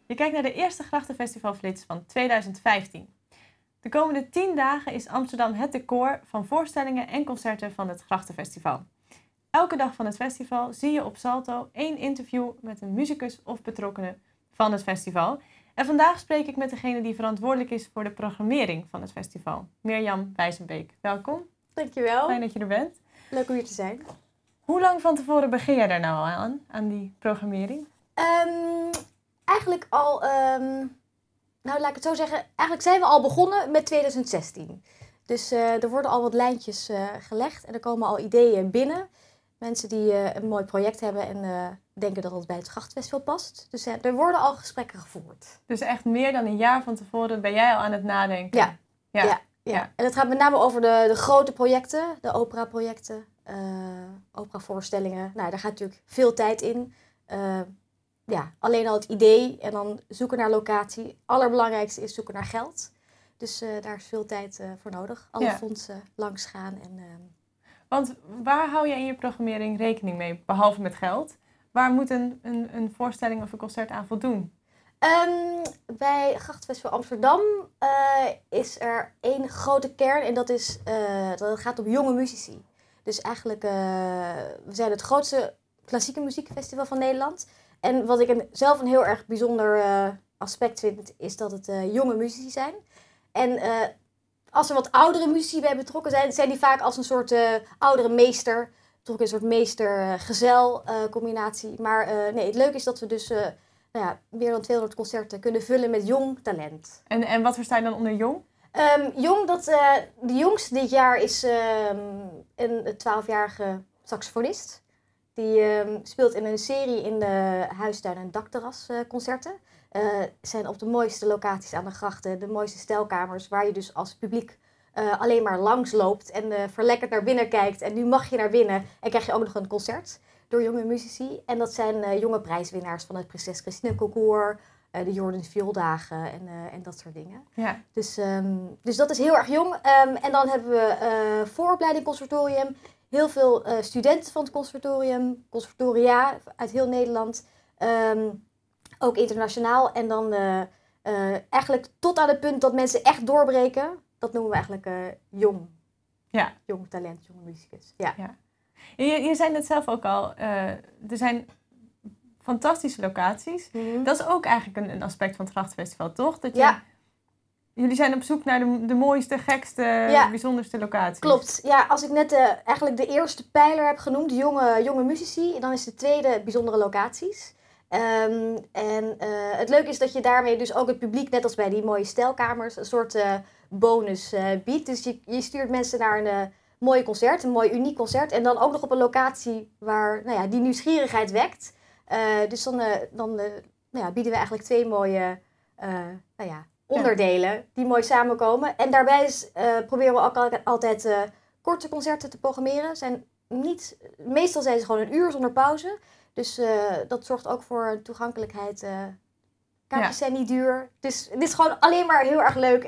Je kijkt naar de eerste Grachtenfestivalflits van 2015. De komende 10 dagen is Amsterdam het decor van voorstellingen en concerten van het Grachtenfestival. Elke dag van het festival zie je op Salto 1 interview met een muzikus of betrokkenen van het festival. En vandaag spreek ik met degene die verantwoordelijk is voor de programmering van het festival, Mirjam Wijzenbeek. Welkom. Dankjewel. Fijn dat je er bent. Leuk om hier te zijn. Hoe lang van tevoren begin jij daar nou al aan die programmering? Eigenlijk al, nou laat ik het zo zeggen, eigenlijk zijn we al begonnen met 2016. Dus er worden al wat lijntjes gelegd en er komen al ideeën binnen. Mensen die een mooi project hebben en denken dat het bij het Grachtenfestival past. Dus er worden al gesprekken gevoerd. Dus echt meer dan een jaar van tevoren ben jij al aan het nadenken? Ja. En het gaat met name over de grote projecten, de operaprojecten, operavoorstellingen. Nou, daar gaat natuurlijk veel tijd in. Alleen al het idee en dan zoeken naar locatie. Het allerbelangrijkste is zoeken naar geld. Dus daar is veel tijd voor nodig. Alle fondsen langs gaan. Want waar hou je in je programmering rekening mee, behalve met geld? Waar moet een voorstelling of een concert aan voldoen? Bij Grachtenfestival Amsterdam is er één grote kern en dat gaat om jonge muzici. Dus eigenlijk, we zijn het grootste klassieke muziekfestival van Nederland. En wat ik zelf een heel erg bijzonder aspect vind, is dat het jonge muzici zijn. En als er wat oudere muzici bij betrokken zijn, zijn die vaak als een soort oudere meester. Toch een soort meester-gezel combinatie. Maar nee, het leuke is dat we dus meer dan 200 concerten kunnen vullen met jong talent. En wat versta je dan onder jong? Jong, de jongste dit jaar is een 12-jarige saxofonist. Die speelt in een serie in de huistuin- en dakterras concerten. Zijn op de mooiste locaties aan de grachten, de mooiste stelkamers, waar je dus als publiek alleen maar langs loopt en verlekkerd naar binnen kijkt. En nu mag je naar binnen en krijg je ook nog een concert door jonge muzici. En dat zijn jonge prijswinnaars van het Prinses Christine Concours, de Jordan Viooldagen en dat soort dingen. Ja. Dus dat is heel erg jong. En dan hebben we vooropleiding conservatorium. Heel veel studenten van het conservatorium, conservatoria uit heel Nederland. Ook internationaal. En dan eigenlijk tot aan het punt dat mensen echt doorbreken. Dat noemen we eigenlijk jong. Ja. Jong talent, jonge muzikus. Ja. Je zei net zelf ook al, er zijn fantastische locaties. Mm-hmm. Dat is ook eigenlijk een aspect van het Grachtenfestival, toch? Dat jullie zijn op zoek naar de mooiste, gekste, bijzonderste locaties. Klopt. Ja, als ik net eigenlijk de eerste pijler heb genoemd, jonge muzici, dan is de tweede bijzondere locaties. Het leuke is dat je daarmee dus ook het publiek, net als bij die mooie stelkamers, een soort bonus biedt. Dus je stuurt mensen naar een mooi concert, een mooi uniek concert. En dan ook nog op een locatie waar die nieuwsgierigheid wekt. Dus dan bieden we eigenlijk 2 mooie onderdelen die mooi samenkomen. En daarbij proberen we ook altijd korte concerten te programmeren. Meestal zijn ze gewoon een uur zonder pauze. Dus dat zorgt ook voor toegankelijkheid. Kaartjes zijn niet duur. Dus het is gewoon alleen maar heel erg leuk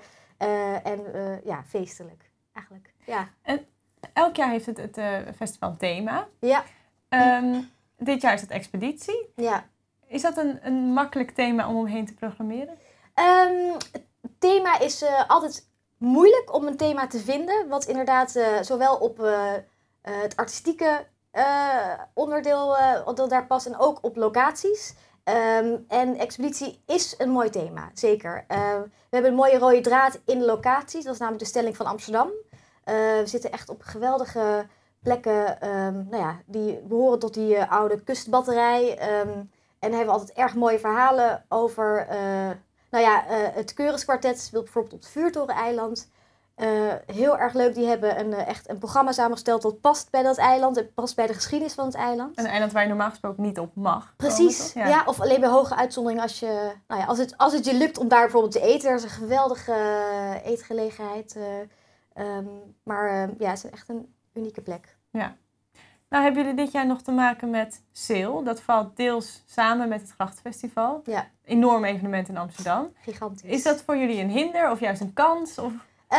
en feestelijk eigenlijk. Ja. En elk jaar heeft het festival een thema. Ja. Dit jaar is het expeditie. Ja. Is dat een makkelijk thema om omheen te programmeren? Het thema is altijd moeilijk om een thema te vinden. Wat inderdaad zowel op het artistieke onderdeel daar past en ook op locaties. En expeditie is een mooi thema, zeker. We hebben een mooie rode draad in de locaties. Dat is namelijk de stelling van Amsterdam. We zitten echt op geweldige plekken. Die behoren tot die oude kustbatterij. En daar hebben we altijd erg mooie verhalen over. Het Keuriskwartet speelt bijvoorbeeld op het Vuurtoreneiland. Heel erg leuk. Die hebben echt een programma samengesteld dat past bij dat eiland. Het past bij de geschiedenis van het eiland. Een eiland waar je normaal gesproken niet op mag. Precies. Komen, ja. Of alleen bij hoge uitzondering als het je lukt om daar bijvoorbeeld te eten. Er is een geweldige eetgelegenheid. Het is echt een unieke plek. Ja. Nou, hebben jullie dit jaar nog te maken met Sail. Dat valt deels samen met het Grachtenfestival. Ja. Enorm evenement in Amsterdam. Gigantisch. Is dat voor jullie een hinder of juist een kans? Of?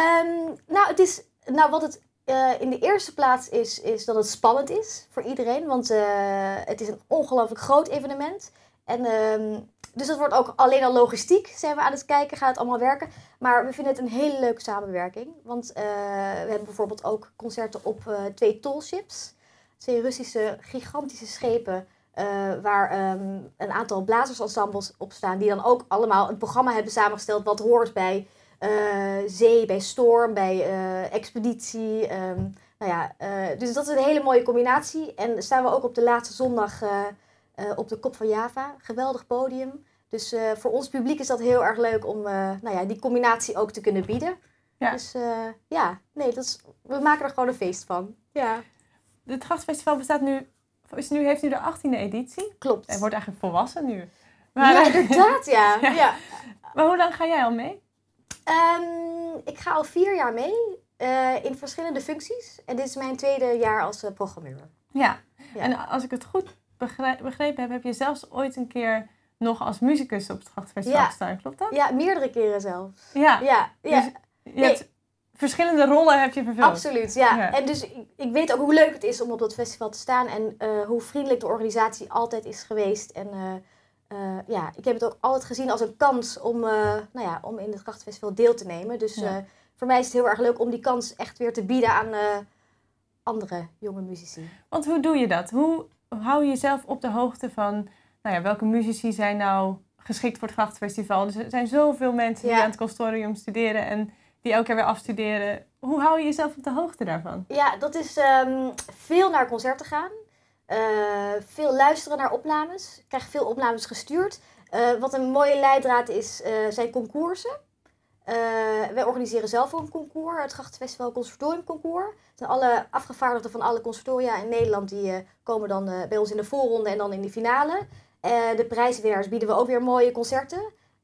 Wat het in de eerste plaats is dat het spannend is voor iedereen. Want het is een ongelooflijk groot evenement. En Dus dat wordt ook alleen al logistiek, zijn we aan het kijken, gaat het allemaal werken. Maar we vinden het een hele leuke samenwerking. Want we hebben bijvoorbeeld ook concerten op 2 tallships. 2 Russische gigantische schepen waar een aantal blazersensembles op staan. Die dan ook allemaal een programma hebben samengesteld wat hoort bij zee, bij storm, bij expeditie. Dus dat is een hele mooie combinatie. En staan we ook op de laatste zondag op de Kop van Java. Geweldig podium. Dus voor ons publiek is dat heel erg leuk om die combinatie ook te kunnen bieden. Ja. Dus we maken er gewoon een feest van. Ja. Het Grachtenfestival heeft nu de 18e editie. Klopt. Hij wordt eigenlijk volwassen nu. Maar, ja, inderdaad, ja. Ja. Maar hoe lang ga jij al mee? Ik ga al 4 jaar mee in verschillende functies. En dit is mijn 2e jaar als programmeur. Ja, en als ik het goed begrepen heb je zelfs ooit een keer nog als muzikus op het Grachtenfestival gestaan. Klopt dat? Ja, meerdere keren zelfs. Ja. Dus je hebt verschillende rollen heb je vervuld. Absoluut, ja. En dus ik weet ook hoe leuk het is om op dat festival te staan. En hoe vriendelijk de organisatie altijd is geweest. En ik heb het ook altijd gezien als een kans om in het Grachtenfestival deel te nemen. Dus voor mij is het heel erg leuk om die kans echt weer te bieden aan andere jonge muzici. Want hoe doe je dat? Hoe hou je jezelf op de hoogte van welke muzici zijn nou geschikt voor het Grachtenfestival? Dus er zijn zoveel mensen die aan het conservatorium studeren en die elke keer weer afstuderen. Hoe hou je jezelf op de hoogte daarvan? Ja, dat is veel naar concerten gaan. Veel luisteren naar opnames. Ik krijg veel opnames gestuurd. Wat een mooie leidraad is, zijn concoursen. Wij organiseren zelf ook een concours, het Grachtenfestival Conservatorium Concours. Alle afgevaardigden van alle conservatoria in Nederland die komen dan bij ons in de voorronde en dan in de finale. De prijswinnaars bieden we ook weer mooie concerten.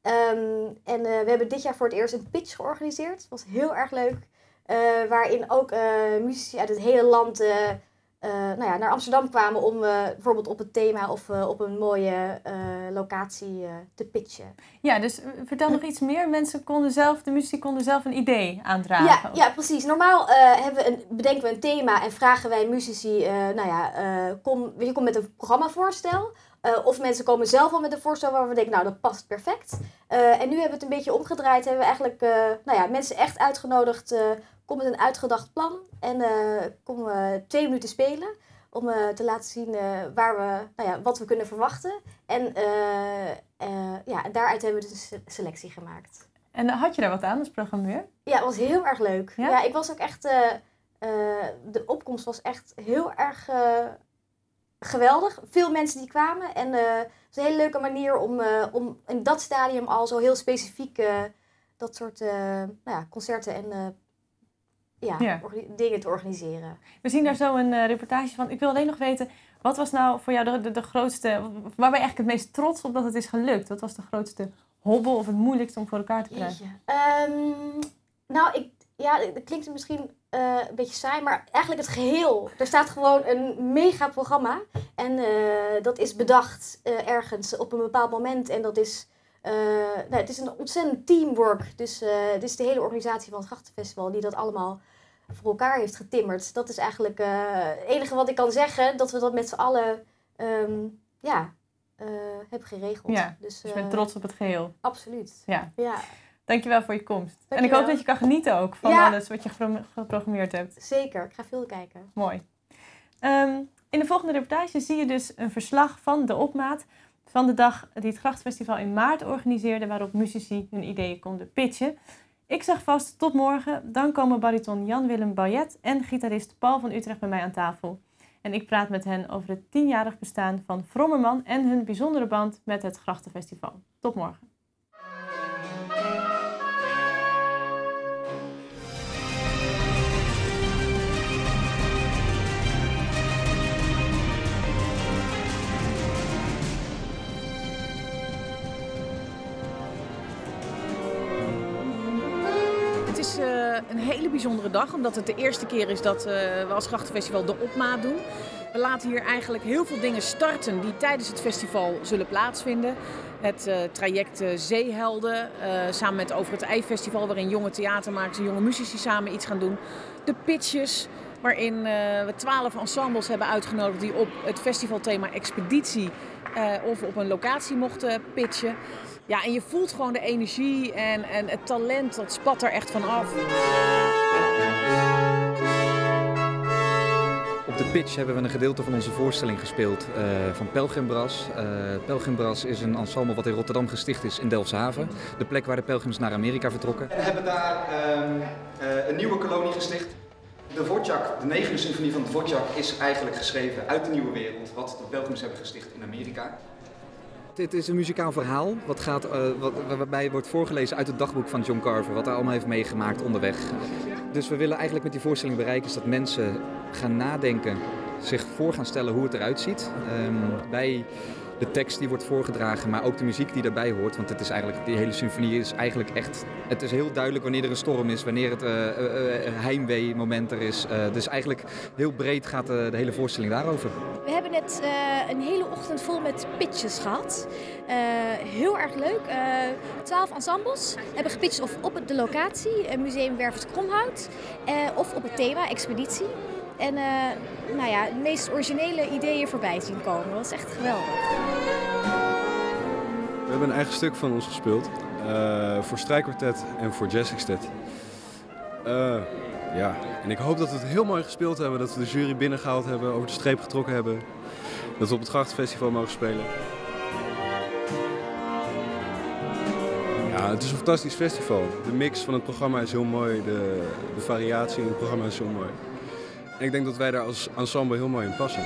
We hebben dit jaar voor het eerst een pitch georganiseerd. Dat was heel erg leuk. Waarin ook muzici uit het hele land naar Amsterdam kwamen om bijvoorbeeld op het thema of op een mooie locatie te pitchen. Ja, dus vertel nog iets meer. De muzici konden zelf een idee aandragen. Ja, precies. Normaal bedenken we een thema en vragen wij muzici, kom met een programmavoorstel. Of mensen komen zelf al met een voorstel waar we denken, dat past perfect. En nu hebben we het een beetje omgedraaid. Hebben we eigenlijk mensen echt uitgenodigd. Kom met een uitgedacht plan. En kom 2 minuten spelen. Om te laten zien wat we kunnen verwachten. En daaruit hebben we dus een selectie gemaakt. En had je daar wat aan als programmeur? Ja, het was heel erg leuk. Ja, ik was ook echt... de opkomst was echt heel erg... geweldig. Veel mensen die kwamen. En het is een hele leuke manier om in dat stadium al zo heel specifiek dat soort concerten en dingen te organiseren. We zien daar zo een reportage van. Ik wil alleen nog weten, wat was nou voor jou de grootste... Waar ben je eigenlijk het meest trots op dat het is gelukt? Wat was de grootste hobbel of het moeilijkste om voor elkaar te krijgen? Dat klinkt misschien een beetje saai, maar eigenlijk het geheel. Er staat gewoon een mega programma. En dat is bedacht ergens op een bepaald moment. En dat is... het is een ontzettend teamwork. Dus dit is de hele organisatie van het Grachtenfestival die dat allemaal voor elkaar heeft getimmerd. Dat is eigenlijk het enige wat ik kan zeggen. Dat we dat met z'n allen hebben geregeld. Ja, dus je bent trots op het geheel. Absoluut. Ja. Ja. Dankjewel voor je komst. Dankjewel. En ik hoop dat je kan genieten ook van alles wat je geprogrammeerd hebt. Zeker, ik ga veel kijken. Mooi. In de volgende reportage zie je dus een verslag van de opmaat van de dag die het Grachtenfestival in maart organiseerde, waarop muzici hun ideeën konden pitchen. Ik zeg vast tot morgen. Dan komen bariton Jan-Willem Bayet en gitarist Paul van Utrecht bij mij aan tafel. En ik praat met hen over het 10-jarig bestaan van Vrommerman en hun bijzondere band met het Grachtenfestival. Tot morgen. Het is een hele bijzondere dag, omdat het de eerste keer is dat we als Grachtenfestival de opmaat doen. We laten hier eigenlijk heel veel dingen starten die tijdens het festival zullen plaatsvinden. Het traject Zeehelden, samen met Over het IJ Festival, waarin jonge theatermakers en jonge muzici samen iets gaan doen. De pitches, waarin we 12 ensembles hebben uitgenodigd die op het festivalthema expeditie of op een locatie mochten pitchen. Ja, en je voelt gewoon de energie en het talent, dat spat er echt van af. Op de pitch hebben we een gedeelte van onze voorstelling gespeeld van Pelgrimbras. Pelgrimbras is een ensemble wat in Rotterdam gesticht is in Delfshaven. De plek waar de pelgrims naar Amerika vertrokken. We hebben daar een nieuwe kolonie gesticht. De Dvorak, de 9e symfonie van Dvorak, is eigenlijk geschreven uit de nieuwe wereld, wat de pelgrims hebben gesticht in Amerika. Dit is een muzikaal verhaal waarbij wordt voorgelezen uit het dagboek van John Carver, wat hij allemaal heeft meegemaakt onderweg. Dus we willen eigenlijk met die voorstelling bereiken is dat mensen gaan nadenken, zich voor gaan stellen hoe het eruit ziet. Bij de tekst die wordt voorgedragen, maar ook de muziek die daarbij hoort. Want het is eigenlijk, die hele symfonie is eigenlijk echt... Het is heel duidelijk wanneer er een storm is, wanneer het heimwee-moment er is. Dus eigenlijk heel breed gaat de hele voorstelling daarover. We hebben net een hele ochtend vol met pitches gehad. Heel erg leuk. 12 ensembles hebben gepitcht of op de locatie, Museum Werft Kromhout, of op het thema expeditie. En de meest originele ideeën voorbij zien komen. Dat was echt geweldig. We hebben een eigen stuk van ons gespeeld. Voor strijkkwartet en voor jazzsextet. En ik hoop dat we het heel mooi gespeeld hebben. Dat we de jury binnengehaald hebben, over de streep getrokken hebben. Dat we op het Grachtenfestival mogen spelen. Ja, het is een fantastisch festival. De mix van het programma is heel mooi. De variatie in het programma is heel mooi. En ik denk dat wij daar als ensemble heel mooi in passen.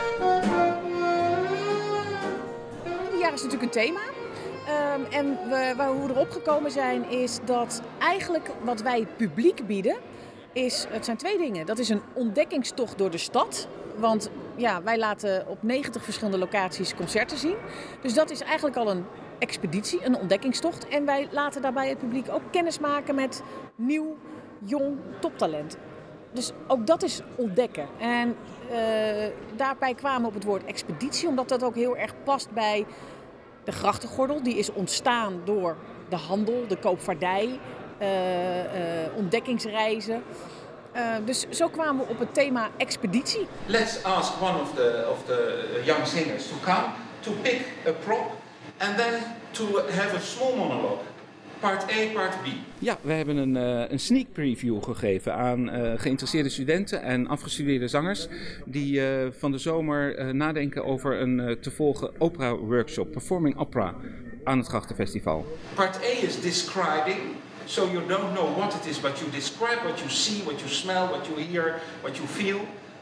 Ieder jaar is natuurlijk een thema. En hoe we erop gekomen zijn is dat eigenlijk wat wij het publiek bieden, het zijn 2 dingen. Dat is een ontdekkingstocht door de stad. Want ja, wij laten op 90 verschillende locaties concerten zien. Dus dat is eigenlijk al een expeditie, een ontdekkingstocht. En wij laten daarbij het publiek ook kennis maken met nieuw, jong toptalent. Dus ook dat is ontdekken. En daarbij kwamen we op het woord expeditie, omdat dat ook heel erg past bij de grachtengordel. Die is ontstaan door de handel, de koopvaardij, ontdekkingsreizen. Dus zo kwamen we op het thema expeditie. Let's ask one of the young singers to come, to pick a prop and then to have a small monologue. Part A, part B. Ja, we hebben een sneak preview gegeven aan geïnteresseerde studenten en afgestudeerde zangers die van de zomer nadenken over een te volgen opera-workshop, Performing Opera, aan het Grachtenfestival. Part A is describing, so you don't know what it is, but you describe what you see, what you smell, what you hear, what you feel.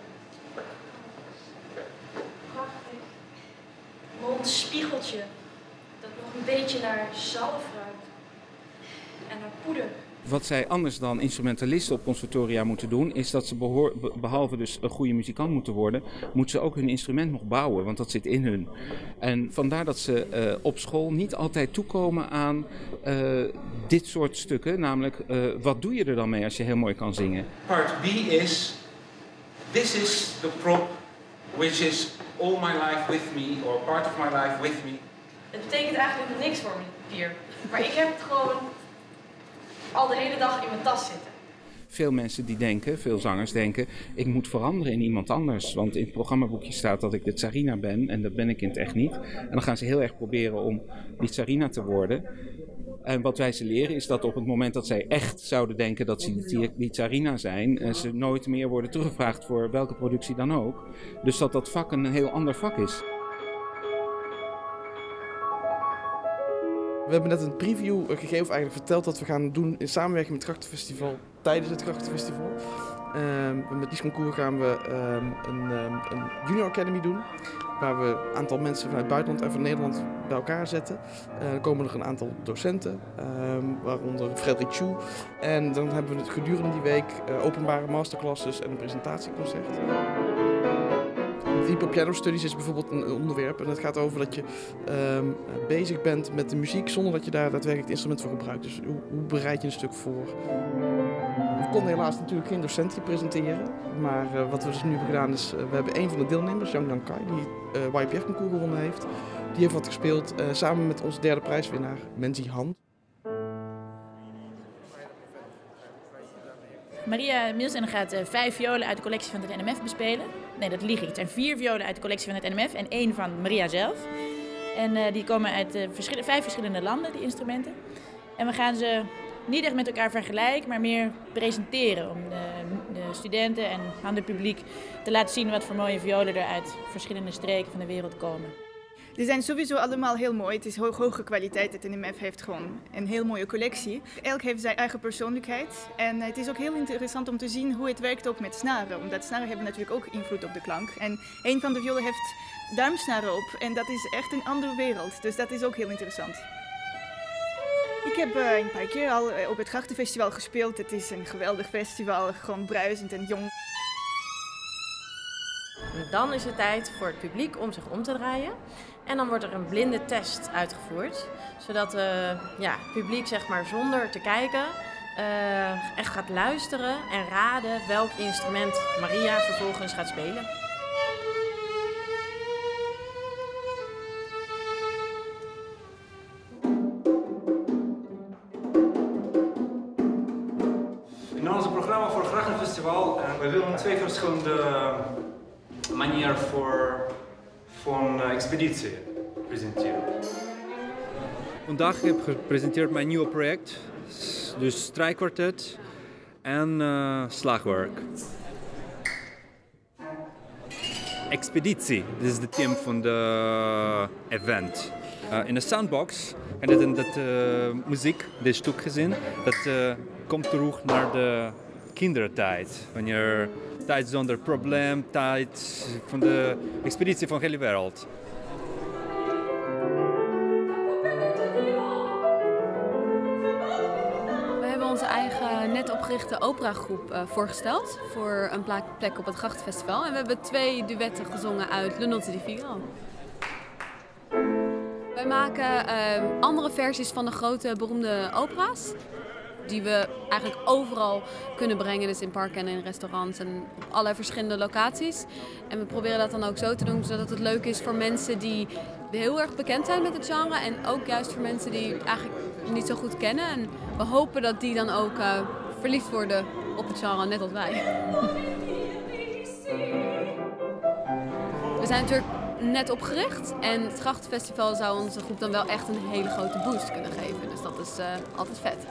Prachtig. Mond spiegeltje, dat nog een beetje naar zalf ruikt. En naar poeder. Wat zij anders dan instrumentalisten op conservatoria moeten doen, is dat ze behalve dus een goede muzikant moeten worden, moeten ze ook hun instrument nog bouwen, want dat zit in hun. En vandaar dat ze op school niet altijd toekomen aan dit soort stukken, namelijk wat doe je er dan mee als je heel mooi kan zingen. Part B is, this is the prop which is all my life with me, or part of my life with me. Het betekent eigenlijk niks voor me hier, maar ik heb het gewoon al de hele dag in mijn tas zitten. Veel mensen die denken, veel zangers denken, ik moet veranderen in iemand anders. Want in het programmaboekje staat dat ik de tsarina ben en dat ben ik in het echt niet. En dan gaan ze heel erg proberen om die tsarina te worden. En wat wij ze leren is dat op het moment dat zij echt zouden denken dat ze die tsarina zijn, ze nooit meer worden teruggevraagd voor welke productie dan ook. Dus dat vak een heel ander vak is. We hebben net een preview gegeven, of eigenlijk verteld wat we gaan doen in samenwerking met het Grachtenfestival tijdens het Grachtenfestival. Met Lies Concours gaan we een Junior Academy doen, waar we een aantal mensen vanuit het buitenland en van Nederland bij elkaar zetten. Er komen nog een aantal docenten, waaronder Frederik Chu. En dan hebben we gedurende die week openbare masterclasses en een presentatieconcert. Deeper Piano Studies is bijvoorbeeld een onderwerp en dat gaat over dat je bezig bent met de muziek zonder dat je daar daadwerkelijk het instrument voor gebruikt. Dus hoe bereid je een stuk voor? We konden helaas natuurlijk geen docent hier presenteren, maar wat we dus nu hebben gedaan is, we hebben een van de deelnemers, Yang Dan Kai, die YPF-concours gewonnen heeft. Die heeft wat gespeeld samen met onze derde prijswinnaar, Menzi Han. Maria Milsen gaat 5 violen uit de collectie van het NMF bespelen. Nee, dat lieg ik. Het zijn 4 violen uit de collectie van het NMF en 1 van Maria zelf. En die komen uit 5 verschillende landen, die instrumenten. En we gaan ze niet echt met elkaar vergelijken, maar meer presenteren. Om de studenten en aan het publiek te laten zien wat voor mooie violen er uit verschillende streken van de wereld komen. Die zijn sowieso allemaal heel mooi. Het is hoge kwaliteit. Het NMF heeft gewoon een heel mooie collectie. Elk heeft zijn eigen persoonlijkheid. En het is ook heel interessant om te zien hoe het werkt ook met snaren. Omdat snaren hebben natuurlijk ook invloed op de klank. En een van de violen heeft duimsnaren op. En dat is echt een andere wereld. Dus dat is ook heel interessant. Ik heb een paar keer al op het Grachtenfestival gespeeld. Het is een geweldig festival. Gewoon bruisend en jong. Dan is het tijd voor het publiek om zich om te draaien. En dan wordt er een blinde test uitgevoerd. Zodat het publiek zeg maar, zonder te kijken echt gaat luisteren en raden welk instrument Maria vervolgens gaat spelen. In ons programma voor het Grachtenfestival we willen 2 verschillende manieren van expeditie presenteren. Vandaag heb ik gepresenteerd mijn nieuwe project, dus strijkkwartet en slagwerk. Expeditie, dit is het thema van de event. In de Soundbox en dat muziek, dit stuk gezien, dat komt terug naar de kindertijd. Wanneer tijd zonder probleem, tijd van de expeditie van de hele wereld. We hebben onze eigen net opgerichte operagroep voorgesteld voor een plek op het Grachtenfestival. En we hebben 2 duetten gezongen uit Le Nozze di Figaro. Wij maken andere versies van de grote beroemde opera's. Die we eigenlijk overal kunnen brengen, dus in parken en in restaurants en op allerlei verschillende locaties. En we proberen dat dan ook zo te doen, zodat het leuk is voor mensen die heel erg bekend zijn met het genre. En ook juist voor mensen die het eigenlijk niet zo goed kennen. En we hopen dat die dan ook verliefd worden op het genre, net als wij. We zijn natuurlijk net opgericht en het Grachtenfestival zou onze groep dan wel echt een hele grote boost kunnen geven. Dus dat is altijd vet.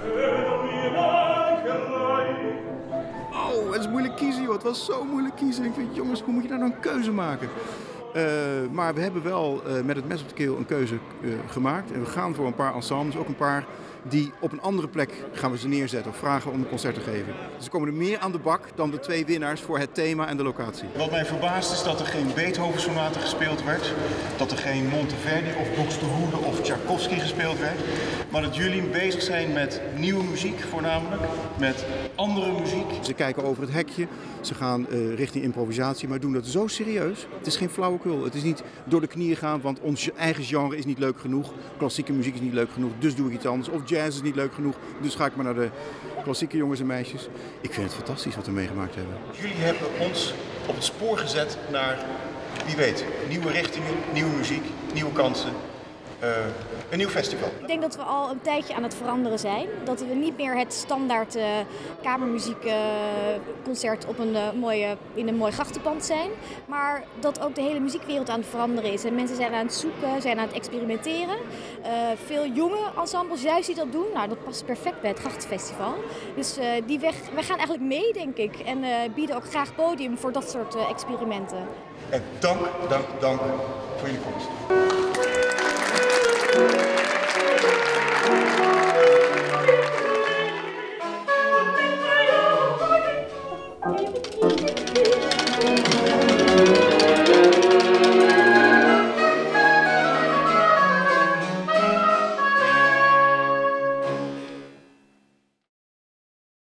Oh, het is moeilijk kiezen joh. Het was zo moeilijk kiezen. Ik vind, jongens, hoe moet je nou een keuze maken? Maar we hebben wel met het mes op de keel een keuze gemaakt. En we gaan voor een paar ensembles, ook een paar die op een andere plek gaan we ze neerzetten of vragen om een concert te geven. Dus er komen er meer aan de bak dan de 2 winnaars voor het thema en de locatie. Wat mij verbaast is dat er geen Beethoven-sonate gespeeld werd, dat er geen Monteverdi of Buxtehude of Tchaikovsky gespeeld werd, maar dat jullie bezig zijn met nieuwe muziek voornamelijk, met andere muziek. Ze kijken over het hekje, ze gaan richting improvisatie, maar doen dat zo serieus. Het is geen flauwekul, het is niet door de knieën gaan, want ons eigen genre is niet leuk genoeg, klassieke muziek is niet leuk genoeg, dus doe ik iets anders. Of jazz is niet leuk genoeg, dus ga ik maar naar de klassieke jongens en meisjes. Ik vind het fantastisch wat we meegemaakt hebben. Jullie hebben ons op het spoor gezet naar, wie weet, nieuwe richtingen, nieuwe muziek, nieuwe kansen. Een nieuw festival. Ik denk dat we al een tijdje aan het veranderen zijn. Dat we niet meer het standaard kamermuziekconcert in een mooi grachtenpand zijn. Maar dat ook de hele muziekwereld aan het veranderen is. En mensen zijn aan het zoeken, zijn aan het experimenteren. Veel jonge ensembles juist die dat doen. Nou, dat past perfect bij het Grachtenfestival. Dus die weg, wij gaan eigenlijk mee, denk ik. En bieden ook graag podium voor dat soort experimenten. En dank voor jullie komst.